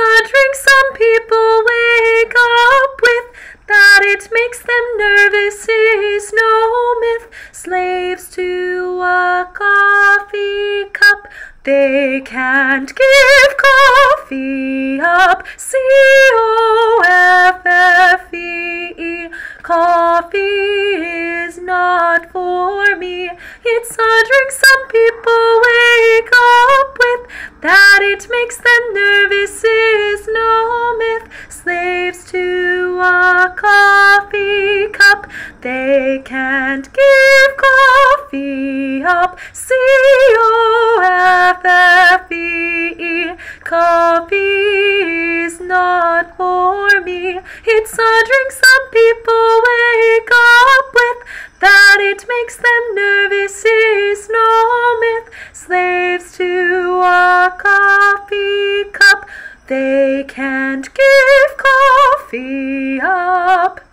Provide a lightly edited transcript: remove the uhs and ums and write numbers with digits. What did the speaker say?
a drink some people wake up with, that it makes them nervous is no myth. Slaves to a coffee cup, they can't give coffee up. C-O-F-F-E-E. Coffee is not for me. It's a drink some people wake up with, that it makes them nervous is no myth. Slaves to a coffee cup, they can't give coffee up. C-O-F-F-E-E. Coffee is not for me. It's a drink some people wake up with, that it makes them nervous is no myth. Slaves to a coffee cup, they can't give coffee up.